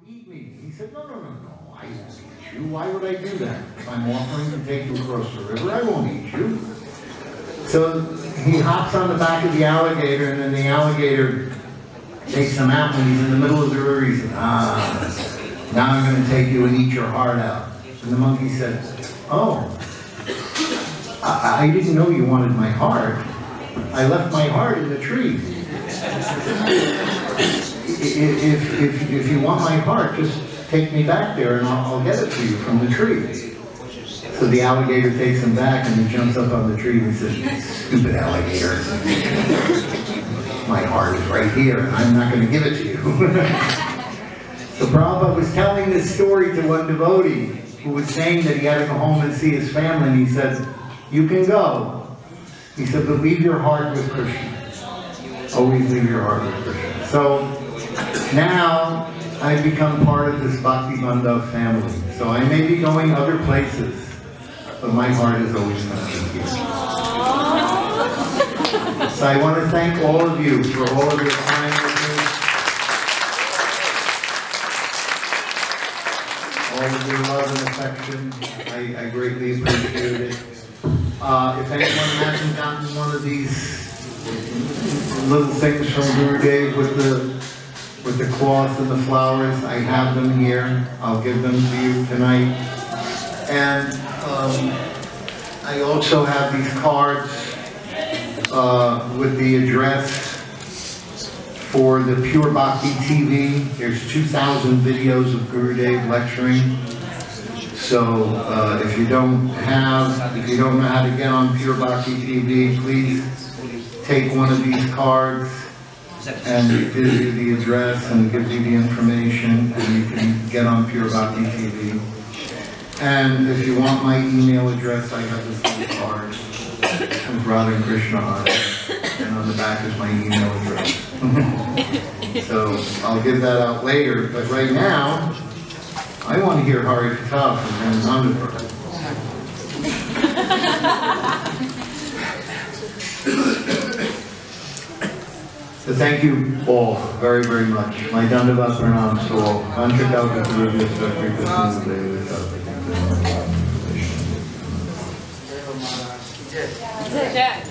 eat me. He said, no, no, no, no, I won't eat you. Why would I do that? If I'm offering to take you across the river, I won't eat you. So he hops on the back of the alligator, and then the alligator takes him out when he's in the middle of the river. He said, now I'm going to take you and eat your heart out. And the monkey said, oh, I didn't know you wanted my heart. I left my heart in the tree. If you want my heart, just take me back there and I'll get it to you from the tree. So the alligator takes him back and he jumps up on the tree and says, stupid alligator. My heart is right here and I'm not going to give it to you. So Prabhupada was telling this story to one devotee who was saying that he had to go home and see his family, and he said, you can go. He said, but leave your heart with Krishna. Always leave your heart with Krishna. So now I've become part of this Bhaktabandhav family. So I may be going other places, but my heart is always going to be here. So I want to thank all of you for all of your time with me. All of your love and affection. I greatly appreciate it. If anyone hasn't gotten one of these little things from Gurudev with the cloth and the flowers, I have them here. I'll give them to you tonight. And I also have these cards with the address for the Pure Bhakti TV. There's 2,000 videos of Gurudev lecturing. So if you don't know how to get on Pure Bhakti TV, please take one of these cards, and it gives you the address and gives you the information, and you can get on Pure Bhakti TV. And if you want my email address, I have this little card with Radha and Krishna on it, and on the back is my email address. So I'll give that out later, but right now, I want to hear hari-katha from Bhaktabandhav. So thank you all very, very much. My Dandavat Pranams to all. Vanchakalpa Tarubhyascha Kripa Sindhu.